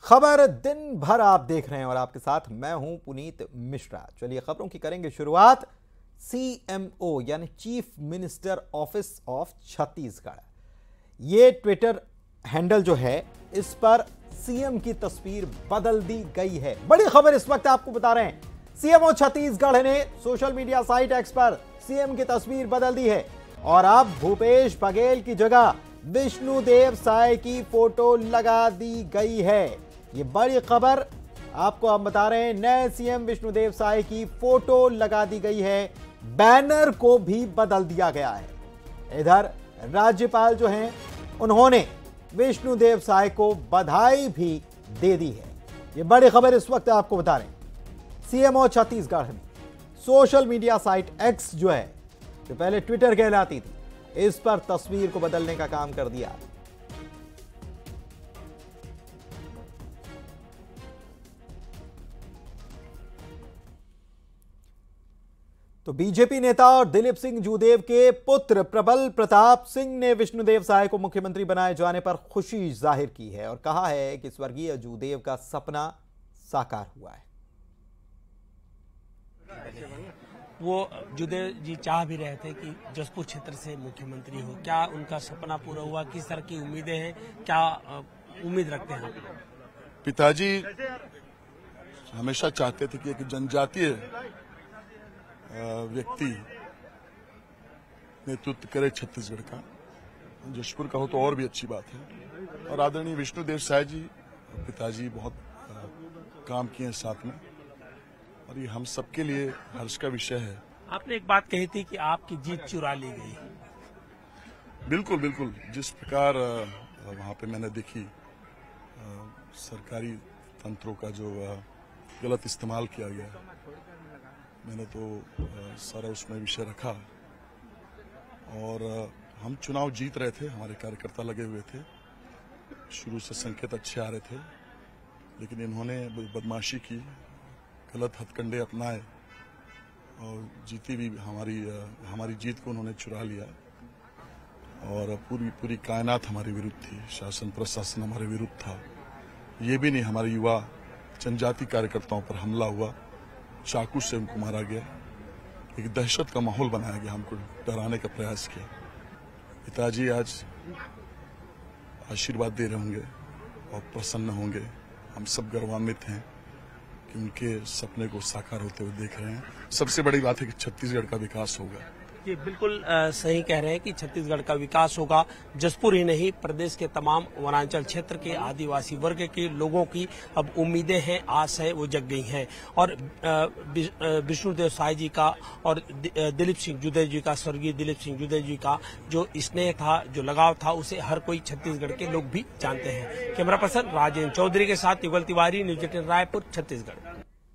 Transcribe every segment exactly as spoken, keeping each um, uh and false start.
खबर दिन भर आप देख रहे हैं और आपके साथ मैं हूं पुनीत मिश्रा। चलिए खबरों की करेंगे शुरुआत। सीएमओ यानी chief minister office of Chhattisgarh, ये ट्विटर हैंडल जो है इस पर सीएम की तस्वीर बदल दी गई है। बड़ी खबर इस वक्त आपको बता रहे हैं, सीएमओ छत्तीसगढ़ ने सोशल मीडिया साइट एक्स पर सीएम की तस्वीर बदल दी है और अब भूपेश बघेल की जगह विष्णुदेव साय की फोटो लगा दी गई है। ये बड़ी खबर आपको हम बता रहे हैं। नए सीएम विष्णुदेव साय की फोटो लगा दी गई है, बैनर को भी बदल दिया गया है। इधर राज्यपाल जो हैं उन्होंने विष्णुदेव साय को बधाई भी दे दी है। ये बड़ी खबर इस वक्त आपको बता रहे हैं। सीएमओ छत्तीसगढ़ ने सोशल मीडिया साइट एक्स जो है, जो पहले ट्विटर कहलाती थी, इस पर तस्वीर को बदलने का काम कर दिया। तो बीजेपी नेता और दिलीप सिंह जूदेव के पुत्र प्रबल प्रताप सिंह ने विष्णुदेव साय को मुख्यमंत्री बनाए जाने पर खुशी जाहिर की है और कहा है कि स्वर्गीय जूदेव का सपना साकार हुआ है। वो जूदेव जी चाह भी रहे थे कि जसपुर क्षेत्र से मुख्यमंत्री हो। क्या उनका सपना पूरा हुआ? किस तरह की उम्मीदें हैं? क्या उम्मीद रखते हैं? पिताजी हमेशा चाहते थे कि एक जनजातीय व्यक्ति नेतृत्व करे छत्तीसगढ़ का। जशपुर का हो तो और भी अच्छी बात है। और आदरणीय विष्णुदेव साय जी पिताजी बहुत काम किए हैं साथ में, और ये हम सबके लिए हर्ष का विषय है। आपने एक बात कही थी कि आपकी जीत चुरा ली गई। बिल्कुल बिल्कुल, जिस प्रकार वहां पे मैंने देखी सरकारी तंत्रों का जो गलत इस्तेमाल किया गया, मैंने तो सारा उसमें विषय रखा। और हम चुनाव जीत रहे थे, हमारे कार्यकर्ता लगे हुए थे, शुरू से संकेत अच्छे आ रहे थे, लेकिन इन्होंने बदमाशी की, गलत हथकंडे अपनाए और जीती भी हमारी हमारी जीत को उन्होंने चुरा लिया। और पूरी पूरी कायनात हमारे विरुद्ध थी, शासन प्रशासन हमारे विरुद्ध था। ये भी नहीं, हमारे युवा जनजाति कार्यकर्ताओं पर हमला हुआ, चाकू से उनको मारा गया, एक दहशत का माहौल बनाया गया, हमको डराने का प्रयास किया। पिताजी आज आशीर्वाद दे रहे होंगे और प्रसन्न होंगे। हम सब गौरवान्वित हैं कि उनके सपने को साकार होते हुए देख रहे हैं। सबसे बड़ी बात है कि छत्तीसगढ़ का विकास होगा। ये बिल्कुल आ, सही कह रहे हैं कि छत्तीसगढ़ का विकास होगा। जसपुर ही नहीं, प्रदेश के तमाम वनांचल क्षेत्र के आदिवासी वर्ग के लोगों की अब उम्मीदें हैं, आस है, वो जग गई हैं। और विष्णुदेव साय जी का और दिलीप सिंह जूदेव जी का, स्वर्गीय दिलीप सिंह जूदेव जी का जो स्नेह था, जो लगाव था, उसे हर कोई छत्तीसगढ़ के लोग भी जानते हैं। कैमरा पर्सन राजेंद्र चौधरी के साथ युगल तिवारी, न्यूज एटीन रायपुर, छत्तीसगढ़।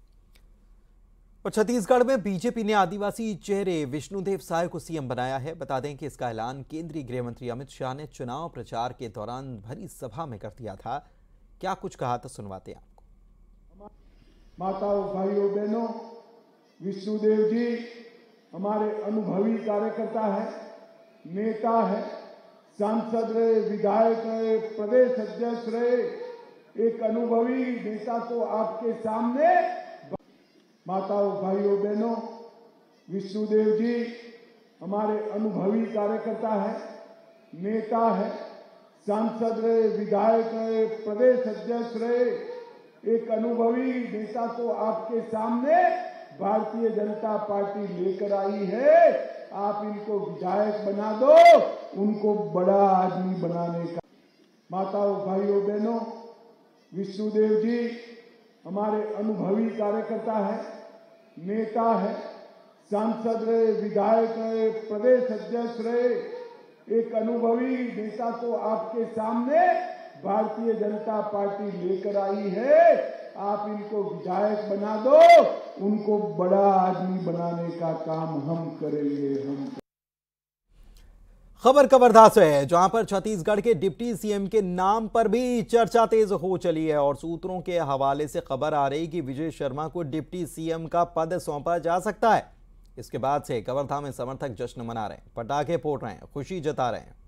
और छत्तीसगढ़ में बीजेपी ने आदिवासी चेहरे विष्णुदेव साय को सीएम बनाया है। बता दें कि इसका ऐलान केंद्रीय गृह मंत्री अमित शाह ने चुनाव प्रचार के दौरान भरी सभा में कर दिया था। क्या कुछ कहा था, सुनवाते हैं आपको। माताओं, भाइयों, बहनों, विष्णुदेव जी हमारे अनुभवी कार्यकर्ता है, नेता है, सांसद रहे, विधायक रहे, प्रदेश अध्यक्ष रहे। एक अनुभवी नेता को आपके सामने, माताओं, भाइयों, बहनों, विष्णुदेव जी हमारे अनुभवी कार्यकर्ता है, नेता है, सांसद रहे, विधायक रहे, प्रदेश अध्यक्ष रहे। एक अनुभवी नेता को आपके सामने भारतीय जनता पार्टी लेकर आई है। आप इनको विधायक बना दो, उनको बड़ा आदमी बनाने का। माताओं, भाइयों, बहनों, विष्णुदेव जी हमारे अनुभवी कार्यकर्ता है, नेता है, सांसद रहे, विधायक रहे, प्रदेश अध्यक्ष रहे। एक अनुभवी नेता को आपके सामने भारतीय जनता पार्टी लेकर आई है। आप इनको विधायक बना दो, उनको बड़ा आदमी बनाने का काम हम करेंगे। हम खबर कवर्धा से है, जहां पर छत्तीसगढ़ के डिप्टी सीएम के नाम पर भी चर्चा तेज हो चली है और सूत्रों के हवाले से खबर आ रही कि विजय शर्मा को डिप्टी सीएम का पद सौंपा जा सकता है। इसके बाद से कवर्धा में समर्थक जश्न मना रहे हैं, पटाखे फोड़ रहे हैं, खुशी जता रहे हैं।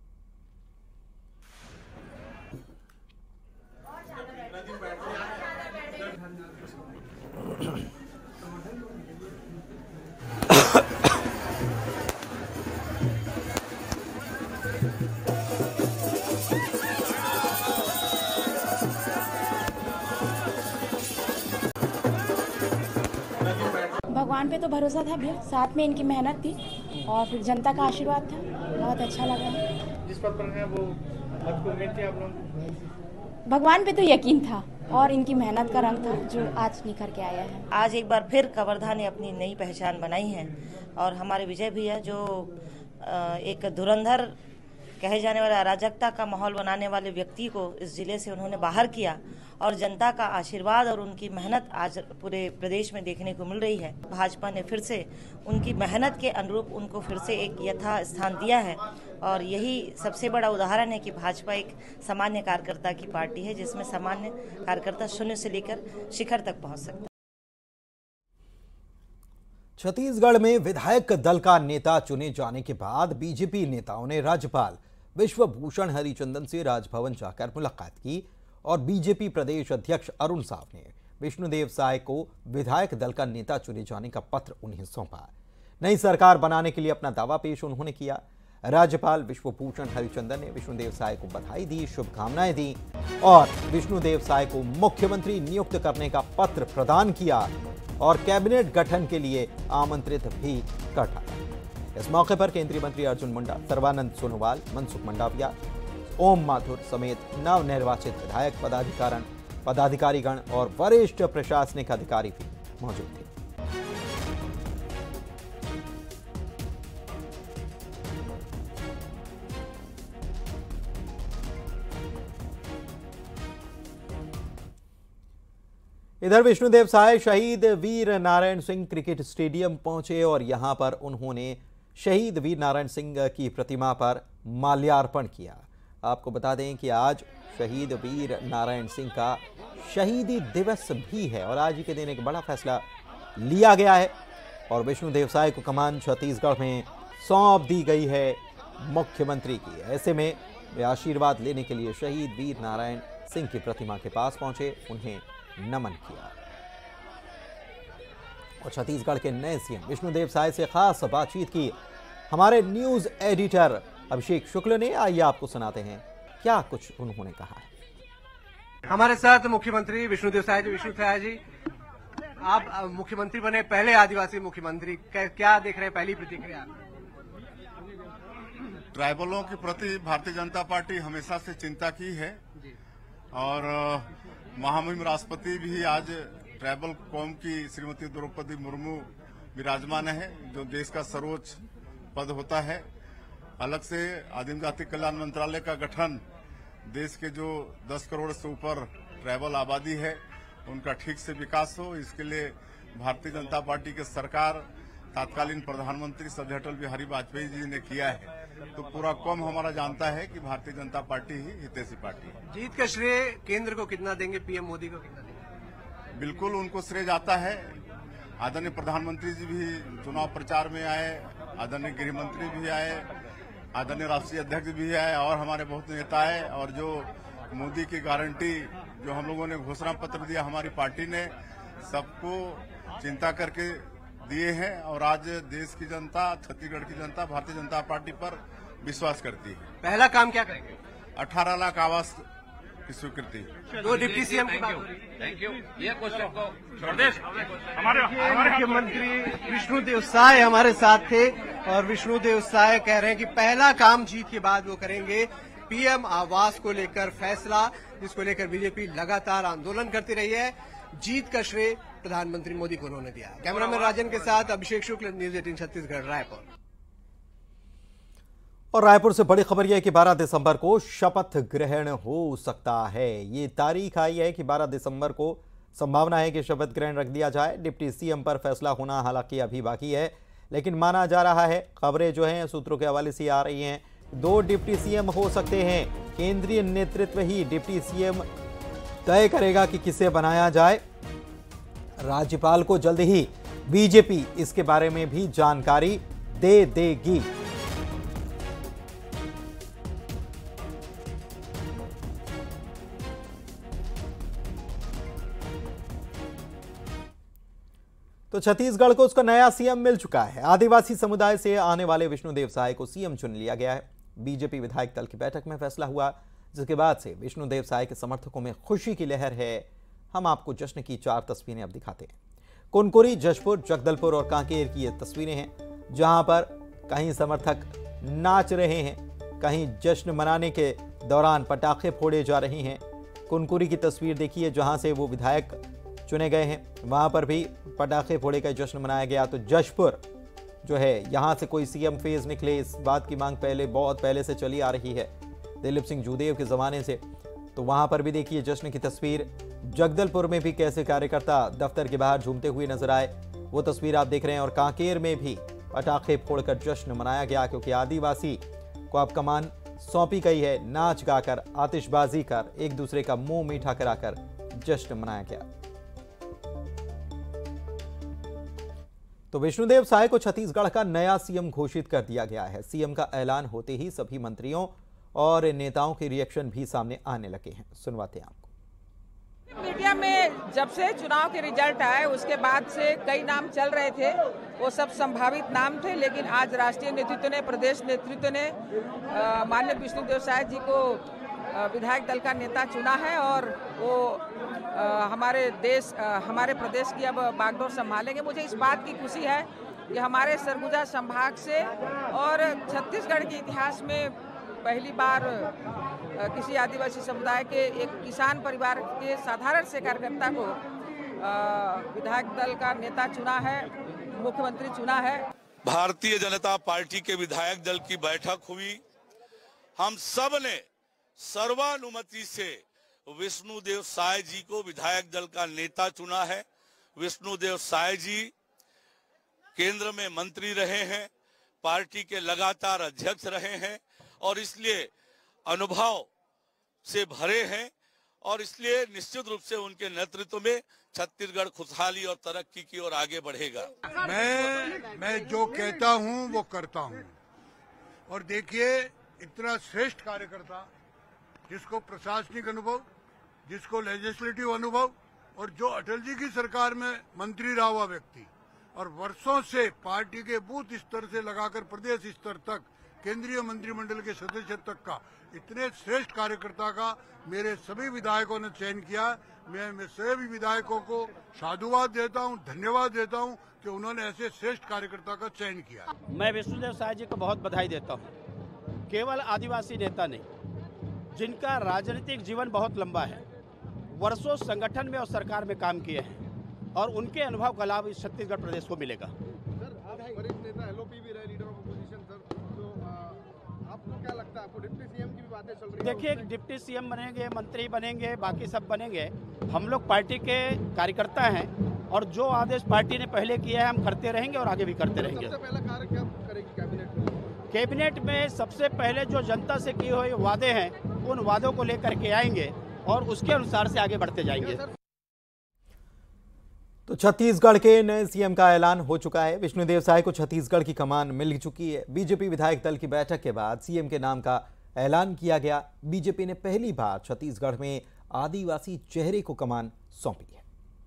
भगवान पे तो भरोसा था भैया, साथ में इनकी मेहनत थी और फिर जनता का आशीर्वाद था, बहुत अच्छा लगा। जिस पद पर हैं वो पद को उम्मीद थी आप लोगों? भगवान पे तो यकीन था और इनकी मेहनत का रंग था जो आज निखर के आया है। आज एक बार फिर कवर्धा ने अपनी नई पहचान बनाई है और हमारे विजय भैया जो एक धुरंधर कहे जाने वाला अराजकता का माहौल बनाने वाले व्यक्ति को इस जिले से उन्होंने बाहर किया और जनता का आशीर्वाद और उनकी मेहनत आज पूरे प्रदेश में देखने को मिल रही है। भाजपा ने फिर से उनकी मेहनत के अनुरूप उनको फिर से एक यथा स्थान दिया है और यही सबसे बड़ा उदाहरण है कि भाजपा एक सामान्य कार्यकर्ता की पार्टी है जिसमें सामान्य कार्यकर्ता शून्य से लेकर शिखर तक पहुंच सकता है। छत्तीसगढ़ में विधायक दल का नेता चुने जाने के बाद बीजेपी नेताओं ने राज्यपाल विश्वभूषण हरिचंदन से राजभवन जाकर मुलाकात की और बीजेपी प्रदेश अध्यक्ष अरुण साव ने विष्णुदेव साय को विधायक दल का नेता चुने जाने का पत्र उन्हें सौंपा। नई सरकार बनाने के लिए अपना दावा पेश उन्होंने किया। राज्यपाल विश्वभूषण हरिचंदन ने विष्णुदेव साय को बधाई दी, शुभकामनाएं दी और विष्णुदेव साय को मुख्यमंत्री नियुक्त करने का पत्र प्रदान किया और कैबिनेट गठन के लिए आमंत्रित भी कर डाला। इस मौके पर केंद्रीय मंत्री अर्जुन मुंडा, सर्बानंद सोनोवाल, मनसुख मंडाविया, ओम माथुर समेत नवनिर्वाचित विधायक पदाधिकारण पदाधिकारीगण और वरिष्ठ प्रशासनिक अधिकारी भी मौजूद थे। इधर विष्णुदेव साय शहीद वीर नारायण सिंह क्रिकेट स्टेडियम पहुंचे और यहां पर उन्होंने शहीद वीर नारायण सिंह की प्रतिमा पर माल्यार्पण किया। आपको बता दें कि आज शहीद वीर नारायण सिंह का शहीदी दिवस भी है और आज ही के दिन एक बड़ा फैसला लिया गया है और विष्णुदेव साय को कमान छत्तीसगढ़ में सौंप दी गई है मुख्यमंत्री की। ऐसे में वे आशीर्वाद लेने के लिए शहीद वीर नारायण सिंह की प्रतिमा के पास पहुंचे, उन्हें नमन किया और छत्तीसगढ़ के नए सीएम विष्णुदेव साय से खास बातचीत की हमारे न्यूज एडिटर अभिषेक शुक्ल ने। आइए आपको सुनाते हैं क्या कुछ उन्होंने कहा है। हमारे साथ मुख्यमंत्री विष्णुदेव साय जी। विष्णु साय जी, आप मुख्यमंत्री बने, पहले आदिवासी मुख्यमंत्री, क्या देख रहे हैं, पहली प्रतिक्रिया? ट्राइबलों के प्रति भारतीय जनता पार्टी हमेशा से चिंता की है और महामहिम राष्ट्रपति भी आज ट्राइबल कौम की श्रीमती द्रौपदी मुर्मू विराजमान है, जो देश का सर्वोच्च पद होता है। अलग से आदिम जाति कल्याण मंत्रालय का गठन, देश के जो दस करोड़ से ऊपर ट्राइबल आबादी है उनका ठीक से विकास हो, इसके लिए भारतीय जनता पार्टी की सरकार तत्कालीन प्रधानमंत्री श्री अटल बिहारी वाजपेयी जी ने किया है। तो पूरा कौम हमारा जानता है कि भारतीय जनता पार्टी ही हितैषी पार्टी है। जीत का श्रेय केंद्र को कितना देंगे, पीएम मोदी को कितना देंगे? बिल्कुल उनको श्रेय जाता है। आदरणीय प्रधानमंत्री जी भी चुनाव प्रचार में आए, आदरणीय गृह मंत्री भी आए, आदरणीय राष्ट्रीय अध्यक्ष भी आए और हमारे बहुत नेता है और जो मोदी की गारंटी जो हम लोगों ने घोषणा पत्र दिया हमारी पार्टी ने, सबको चिंता करके दिए हैं और आज देश की जनता, छत्तीसगढ़ की जनता भारतीय जनता पार्टी पर विश्वास करती है। पहला काम क्या करेंगे? अठारह लाख आवास की स्वीकृति। दो डिप्टी सीएम की बात हो रही है। Thank you. ये क्वेश्चन को छोड़ दे। हमारे मुख्यमंत्री विष्णुदेव साय हमारे साथ थे और विष्णुदेव साय कह रहे हैं कि पहला काम जीत के बाद वो करेंगे पीएम आवास को लेकर फैसला, जिसको लेकर बीजेपी लगातार आंदोलन करती रही है। जीत का श्रेय प्रधानमंत्री मोदी को उन्होंने दिया। कैमरामैन राजन के साथ अभिषेक शुक्ल, न्यूज अठारह छत्तीसगढ़, रायपुर। और रायपुर से बड़ी खबर यह है कि बारह दिसंबर को शपथ ग्रहण हो सकता है। ये तारीख आई है कि बारह दिसंबर को संभावना है कि शपथ ग्रहण रख दिया जाए। डिप्टी सीएम पर फैसला होना हालांकि अभी बाकी है, लेकिन माना जा रहा है, खबरें जो हैं सूत्रों के हवाले से आ रही हैं, दो डिप्टी सीएम हो सकते हैं। केंद्रीय नेतृत्व ही डिप्टी सीएम तय करेगा कि किसे बनाया जाए। राज्यपाल को जल्द ही बीजेपी इसके बारे में भी जानकारी दे देगी। तो छत्तीसगढ़ को उसका नया सीएम मिल चुका है। आदिवासी समुदाय से आने वाले विष्णुदेव साय को सीएम चुन लिया गया है। बीजेपी विधायक दल की बैठक में फैसला हुआ, जिसके बाद से विष्णुदेव साय के समर्थकों में खुशी की लहर है। हम आपको जश्न की चार तस्वीरें अब दिखाते हैं। कुनकुरी, जशपुर, जगदलपुर और कांकेर की ये तस्वीरें हैं, जहां पर कहीं समर्थक नाच रहे हैं, कहीं जश्न मनाने के दौरान पटाखे फोड़े जा रहे हैं। कुनकुरी की तस्वीर देखिए, जहां से वो विधायक चुने गए हैं, वहां पर भी पटाखे फोड़े का जश्न मनाया गया। तो जशपुर जो है, यहां से कोई सीएम फेज निकले, इस बात की मांग पहले बहुत पहले से चली आ रही है, दिलीप सिंह जूदेव के जमाने से। तो वहां पर भी देखिए जश्न की तस्वीर। जगदलपुर में भी कैसे कार्यकर्ता दफ्तर के बाहर झूमते हुए नजर आए, वो तस्वीर आप देख रहे हैं। और कांकेर में भी पटाखे फोड़कर जश्न मनाया गया, क्योंकि आदिवासी को अब कमान सौंपी गई है। नाच गाकर, आतिशबाजी कर, एक दूसरे का मुंह मीठा कराकर जश्न मनाया गया। तो विष्णुदेव साय को छत्तीसगढ़ का नया सीएम घोषित कर दिया गया है। सीएम का ऐलान होते ही सभी मंत्रियों और नेताओं के रिएक्शन भी सामने आने लगे हैं। सुनवाते हैं आपको। मीडिया में जब से चुनाव के रिजल्ट आए उसके बाद से कई नाम चल रहे थे, वो सब संभावित नाम थे, लेकिन आज राष्ट्रीय नेतृत्व ने, प्रदेश नेतृत्व ने माननीय विष्णुदेव साय जी को विधायक दल का नेता चुना है और वो आ, हमारे देश आ, हमारे प्रदेश की अब बागडोर संभालेंगे। मुझे इस बात की खुशी है कि हमारे सरगुजा संभाग से और छत्तीसगढ़ के इतिहास में पहली बार आ, किसी आदिवासी समुदाय के एक किसान परिवार के साधारण से कार्यकर्ता को आ, विधायक दल का नेता चुना है, मुख्यमंत्री चुना है। भारतीय जनता पार्टी के विधायक दल की बैठक हुई। हम सब ने सर्वानुमति से विष्णुदेव साय जी को विधायक दल का नेता चुना है। विष्णुदेव साय जी केंद्र में मंत्री रहे हैं, पार्टी के लगातार अध्यक्ष रहे हैं और इसलिए अनुभव से भरे हैं और इसलिए निश्चित रूप से उनके नेतृत्व में छत्तीसगढ़ खुशहाली और तरक्की की ओर आगे बढ़ेगा। मैं मैं जो कहता हूं वो करता हूं और देखिए, इतना श्रेष्ठ कार्यकर्ता, जिसको प्रशासनिक अनुभव, जिसको लेजिस्लेटिव अनुभव और जो अटल जी की सरकार में मंत्री रहा हुआ व्यक्ति और वर्षों से पार्टी के बूथ स्तर से लगाकर प्रदेश स्तर तक, केंद्रीय मंत्रिमंडल के सदस्य तक का इतने श्रेष्ठ कार्यकर्ता का मेरे सभी विधायकों ने चयन किया। मैं मैं सभी विधायकों को साधुवाद देता हूं, धन्यवाद देता हूं कि उन्होंने ऐसे श्रेष्ठ कार्यकर्ता का चयन किया। मैं विष्णुदेव साय जी को बहुत बधाई देता हूं। केवल आदिवासी नेता नहीं, जिनका राजनीतिक जीवन बहुत लंबा है, वर्षों संगठन में और सरकार में काम किए हैं और उनके अनुभव का लाभ इस छत्तीसगढ़ प्रदेश को मिलेगा। सर, आप वरिष्ठ नेता एलओपी भी रहे, लीडर ऑफ अपोजिशन सर, तो आपको क्या लगता है, आपको डिप्टी सीएम की भी बातें चल रही है? देखिए, डिप्टी सीएम बनेंगे, मंत्री बनेंगे, बाकी सब बनेंगे। हम लोग पार्टी के कार्यकर्ता हैं और जो आदेश पार्टी ने पहले किया है हम करते रहेंगे और आगे भी करते रहेंगे। सबसे पहला कार्य क्या करेगी कैबिनेट में? कैबिनेट में सबसे पहले जो जनता से किए हुए वादे हैं, उन वादों को लेकर के आएंगे और उसके अनुसार से आगे बढ़ते जाएंगे। तो छत्तीसगढ़ के नए सीएम का ऐलान हो चुका है। विष्णुदेव साय को छत्तीसगढ़ की कमान मिल चुकी है। बीजेपी विधायक दल की बैठक के बाद सीएम के नाम का ऐलान किया गया। बीजेपी ने पहली बार छत्तीसगढ़ में आदिवासी चेहरे को कमान सौंपी है।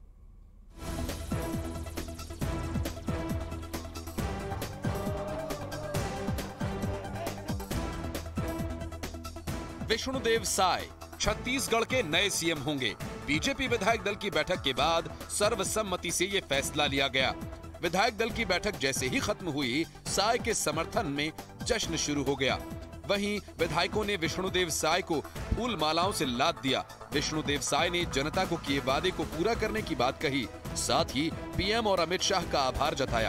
विष्णुदेव साय छत्तीसगढ़ के नए सीएम होंगे। बीजेपी विधायक दल की बैठक के बाद सर्वसम्मति से ये फैसला लिया गया। विधायक दल की बैठक जैसे ही खत्म हुई, साय के समर्थन में जश्न शुरू हो गया। वहीं विधायकों ने विष्णुदेव साय को फूल मालाओं से लाद दिया। विष्णुदेव साय ने जनता को किए वादे को पूरा करने की बात कही, साथ ही पीएम और अमित शाह का आभार जताया।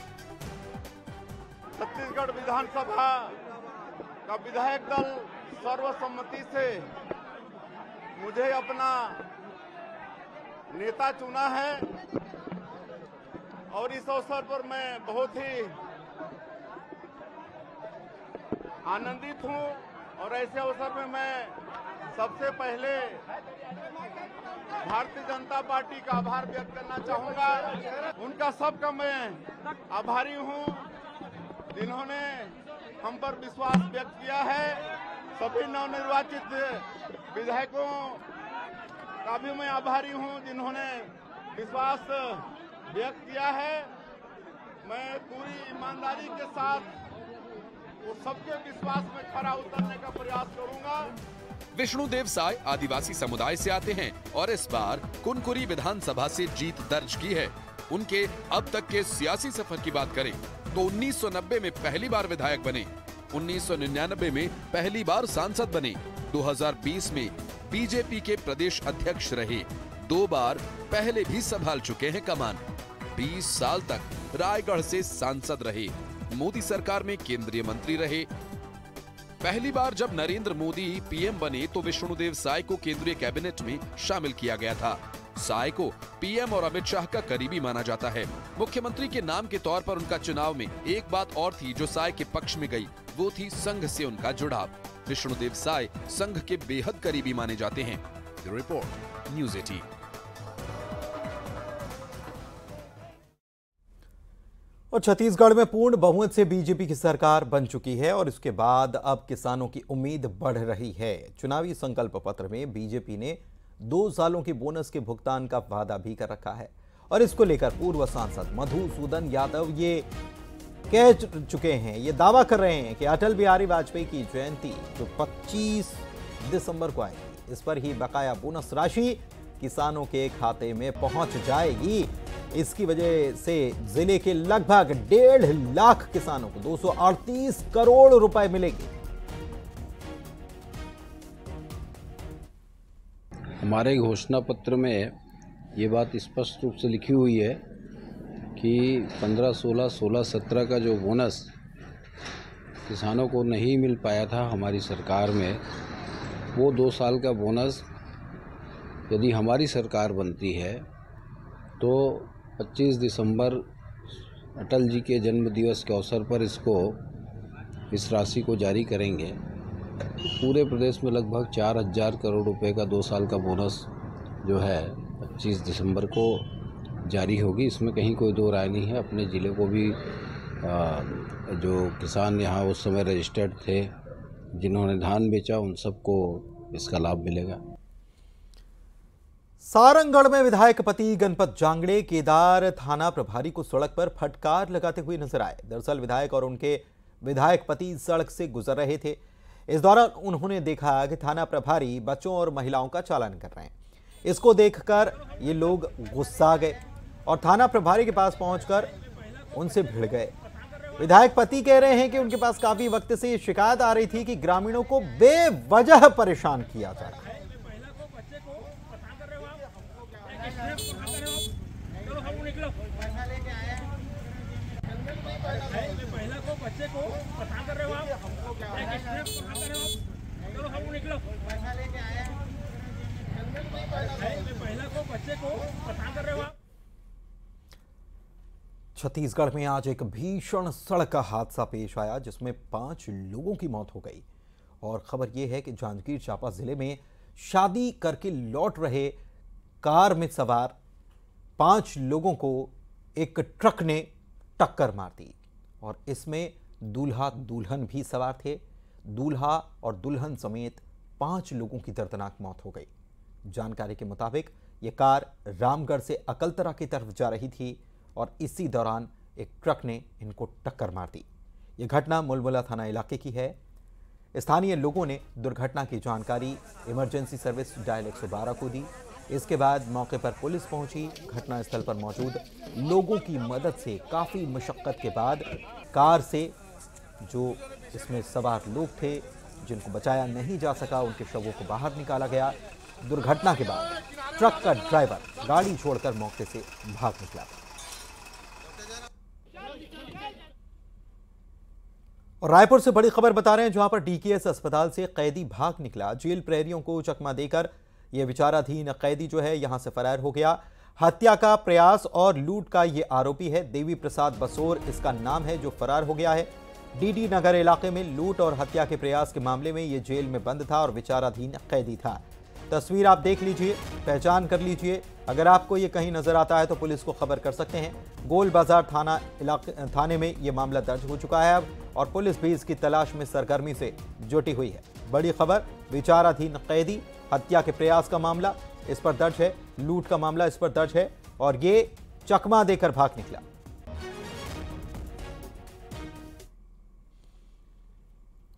छत्तीसगढ़ विधानसभा का विधायक दल सर्वसम्मति से मुझे अपना नेता चुना है और इस अवसर पर मैं बहुत ही आनंदित हूं और ऐसे अवसर में मैं सबसे पहले भारतीय जनता पार्टी का आभार व्यक्त करना चाहूंगा। उनका सबका मैं आभारी हूं जिन्होंने हम पर विश्वास व्यक्त किया है। सभी नवनिर्वाचित विधायकों का भी मैं आभारी हूं जिन्होंने विश्वास व्यक्त किया है। मैं पूरी ईमानदारी के साथ वो सबके विश्वास में खरा उतरने का प्रयास करूंगा। विष्णुदेव साय आदिवासी समुदाय से आते हैं और इस बार कुनकुरी विधानसभा से जीत दर्ज की है। उनके अब तक के सियासी सफर की बात करें तो उन्नीस सौ नब्बे में पहली बार विधायक बने, उन्नीस सौ निन्यानवे में पहली बार सांसद बने, दो हज़ार बीस में बीजेपी के प्रदेश अध्यक्ष रहे, दो बार पहले भी संभाल चुके हैं कमान। बीस साल तक रायगढ़ से सांसद रहे, मोदी सरकार में केंद्रीय मंत्री रहे। पहली बार जब नरेंद्र मोदी पीएम बने तो विष्णुदेव साय को केंद्रीय कैबिनेट में शामिल किया गया था। साय को पीएम और अमित शाह का करीबी माना जाता है। मुख्यमंत्री के नाम के तौर पर उनका चुनाव में एक बात और थी जो साय के पक्ष में गई, वो थी संघ से उनका जुड़ाव। विष्णुदेव साय संघ के बेहद करीबी माने जाते हैं। Report news eighteen. और छत्तीसगढ़ में पूर्ण बहुमत से बीजेपी की सरकार बन चुकी है और इसके बाद अब किसानों की उम्मीद बढ़ रही है। चुनावी संकल्प पत्र में बीजेपी ने दो सालों के बोनस के भुगतान का वादा भी कर रखा है और इसको लेकर पूर्व सांसद मधुसूदन यादव ये कह चुके हैं, ये दावा कर रहे हैं कि अटल बिहारी वाजपेयी की जयंती जो पच्चीस दिसंबर को आएगी, इस पर ही बकाया बोनस राशि किसानों के खाते में पहुंच जाएगी। इसकी वजह से जिले के लगभग डेढ़ लाख किसानों को दो सौ अड़तीस करोड़ रुपए मिलेंगे। हमारे घोषणा पत्र में ये बात स्पष्ट रूप से लिखी हुई है कि पंद्रह, सोलह, सोलह, सत्रह का जो बोनस किसानों को नहीं मिल पाया था हमारी सरकार में, वो दो साल का बोनस यदि हमारी सरकार बनती है तो पच्चीस दिसंबर अटल जी के जन्म दिवस के अवसर पर इसको इस राशि को जारी करेंगे। पूरे प्रदेश में लगभग चार हजार करोड़ रुपए का दो साल का बोनस जो है पच्चीस दिसंबर को जारी होगी। इसमें कहीं कोई दो राय नहीं है। अपने ज़िले को भी आ, जो किसान यहाँ उस समय रजिस्टर्ड थे, जिन्होंने धान बेचा, उन सबको इसका लाभ मिलेगा। सारंगढ़ में विधायक पति गणपत जांगड़े केदार थाना प्रभारी को सड़क पर फटकार लगाते हुए नजर आए। दरअसल विधायक और उनके विधायक पति सड़क से गुजर रहे थे। इस दौरान उन्होंने देखा कि थाना प्रभारी बच्चों और महिलाओं का चालान कर रहे हैं। इसको देखकर ये लोग गुस्सा गए और थाना प्रभारी के पास पहुंचकर उनसे भिड़ गए। विधायक पति कह रहे हैं कि उनके पास काफी वक्त से ये शिकायत आ रही थी कि ग्रामीणों को बेवजह परेशान किया जा रहा है। छत्तीसगढ़ में आज एक भीषण सड़क हादसा पेश आया जिसमें पांच लोगों की मौत हो गई। और खबर यह है कि जांजगीर चांपा जिले में शादी करके लौट रहे कार में सवार पांच लोगों को एक ट्रक ने टक्कर मार दी और इसमें दूल्हा दुल्हन भी सवार थे। दूल्हा और दुल्हन समेत पांच लोगों की दर्दनाक मौत हो गई। जानकारी के मुताबिक यह कार रामगढ़ से अकलतरा की तरफ जा रही थी और इसी दौरान एक ट्रक ने इनको टक्कर मार दी। यह घटना मुलमुला थाना इलाके की है। स्थानीय लोगों ने दुर्घटना की जानकारी इमरजेंसी सर्विस डायल एक सौ बारह को दी। इसके बाद मौके पर पुलिस पहुंची। घटनास्थल पर मौजूद लोगों की मदद से काफ़ी मशक्कत के बाद कार से जो इसमें सवार लोग थे जिनको बचाया नहीं जा सका, उनके शवों को बाहर निकाला गया। दुर्घटना के बाद ट्रक का ड्राइवर गाड़ी छोड़कर मौके से भाग निकला। और रायपुर से बड़ी खबर बता रहे हैं, जहां पर डीकेएस अस्पताल से कैदी भाग निकला। जेल प्रहरियों को चकमा देकर यह विचाराधीन कैदी जो है यहां से फरार हो गया। हत्या का प्रयास और लूट का यह आरोपी है। देवी प्रसाद बसोर इसका नाम है जो फरार हो गया है। डीडी नगर इलाके में लूट और हत्या के प्रयास के मामले में यह जेल में बंद था और विचाराधीन कैदी था। तस्वीर आप देख लीजिए, पहचान कर लीजिए। अगर आपको ये कहीं नजर आता है तो पुलिस को खबर कर सकते हैं। गोल बाजार थाना इलाके थाने में ये मामला दर्ज हो चुका है अब और पुलिस भी इसकी तलाश में सरगर्मी से जुटी हुई है। बड़ी खबर, विचाराधीन कैदी, हत्या के प्रयास का मामला इस पर दर्ज है, लूट का मामला इस पर दर्ज है और ये चकमा देकर भाग निकला।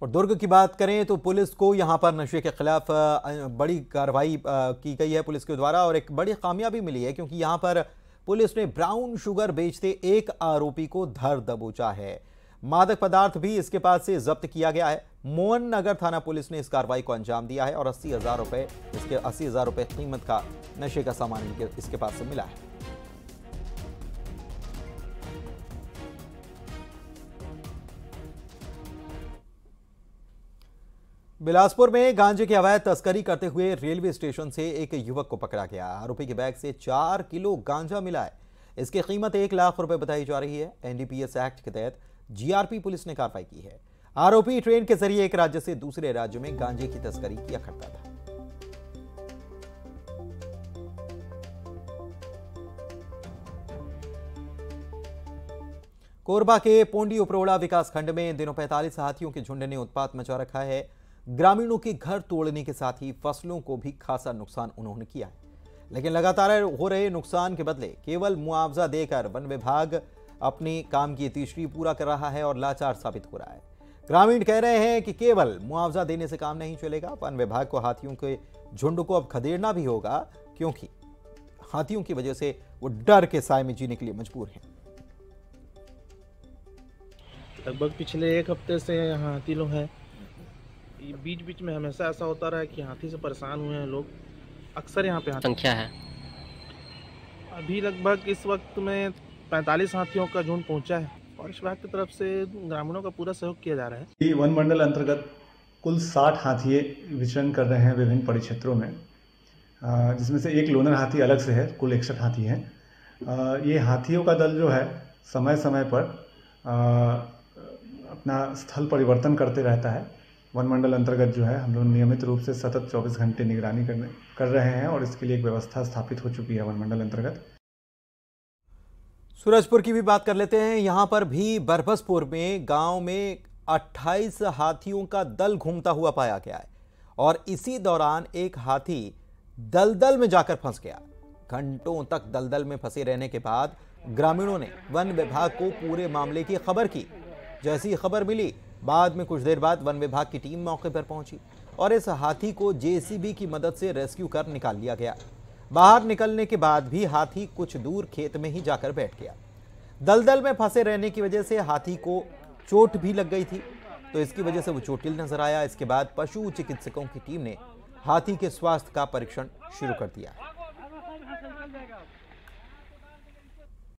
और दुर्ग की बात करें तो पुलिस को यहां पर नशे के खिलाफ बड़ी कार्रवाई की गई है पुलिस के द्वारा, और एक बड़ी कामयाबी मिली है क्योंकि यहां पर पुलिस ने ब्राउन शुगर बेचते एक आरोपी को धर दबोचा है। मादक पदार्थ भी इसके पास से जब्त किया गया है। मोहन नगर थाना पुलिस ने इस कार्रवाई को अंजाम दिया है और अस्सी हजार रुपए इसके अस्सी हजार रुपए कीमत का नशे का सामान इनके इसके पास से मिला है। बिलासपुर में गांजे की अवैध तस्करी करते हुए रेलवे स्टेशन से एक युवक को पकड़ा गया। आरोपी के बैग से चार किलो गांजा मिला है। इसकी कीमत एक लाख रुपए बताई जा रही है। एनडीपीएस एक्ट के तहत जीआरपी पुलिस ने कार्रवाई की है। आरोपी ट्रेन के जरिए एक राज्य से दूसरे राज्य में गांजे की तस्करी किया करता था। कोरबा के पोंडी उपरोड़ा विकासखंड में इन दिनों पैंतालीस हाथियों के झुंड ने उत्पात मचा रखा है। ग्रामीणों के घर तोड़ने के साथ ही फसलों को भी खासा नुकसान उन्होंने किया है, लेकिन लगातार हो रहे नुकसान के बदले केवल मुआवजा देकर वन विभाग अपने काम की तीसरी पूरा कर रहा है और लाचार साबित हो रहा है। ग्रामीण कह रहे हैं कि केवल मुआवजा देने से काम नहीं चलेगा, वन विभाग को हाथियों के झुंड को अब खदेड़ना भी होगा, क्योंकि हाथियों की वजह से वो डर के साए में जीने के लिए मजबूर हैं। लगभग पिछले एक हफ्ते से यहाँ हाथी लोग हैं। बीच बीच में हमेशा ऐसा होता रहा है कि हाथी से परेशान हुए हैं लोग। अक्सर यहाँ पे संख्या है अभी लगभग इस वक्त में पैंतालीस हाथियों का झुंड पहुंचा है। फॉरेस्ट विभाग की तरफ से ग्रामीणों का पूरा सहयोग किया जा रहा है। वन मंडल अंतर्गत कुल साठ हाथी विचरण कर रहे हैं विभिन्न परिक्षेत्रों में, जिसमें से एक लोनर हाथी अलग से है। कुल इकसठ हाथी हैं। ये हाथियों का दल जो है समय समय पर अपना स्थल परिवर्तन करते रहता है। वन मंडल अंतर्गत जो है हम लोग नियमित रूप से सतत चौबीस घंटे निगरानी करने कर रहे हैं और इसके लिए एक व्यवस्था स्थापित हो चुकी है वन मंडल अंतर्गत। सूरजपुर की भी बात कर लेते हैं। यहां पर भी बरबसपुर में गांव में अट्ठाईस हाथियों का दल घूमता हुआ पाया गया है और इसी दौरान एक हाथी दलदल में जाकर फंस गया। घंटों तक दलदल में फंसे रहने के बाद ग्रामीणों ने वन विभाग को पूरे मामले की खबर की। जैसी खबर मिली, बाद में कुछ देर बाद वन विभाग की टीम मौके पर पहुंची और इस हाथी को जेसीबी की मदद से रेस्क्यू कर निकाल लिया गया। बाहर निकलने के बाद भी हाथी कुछ दूर खेत में ही जाकर बैठ गया। दलदल में फंसे रहने की वजह से हाथी को चोट भी लग गई थी, तो इसकी वजह से वो चोटिल नजर आया। इसके बाद पशु चिकित्सकों की टीम ने हाथी के स्वास्थ्य का परीक्षण शुरू कर दिया।